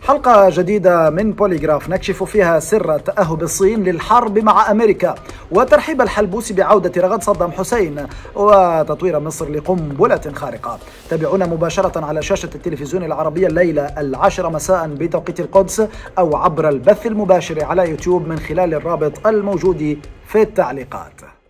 حلقة جديدة من بوليغراف نكشف فيها سر تأهب الصين للحرب مع أمريكا، وترحيب الحلبوسي بعودة رغد صدام حسين، وتطوير مصر لقنبلة خارقة. تابعونا مباشرة على شاشة التلفزيون العربية الليلة 10 مساء بتوقيت القدس، أو عبر البث المباشر على يوتيوب من خلال الرابط الموجود في التعليقات.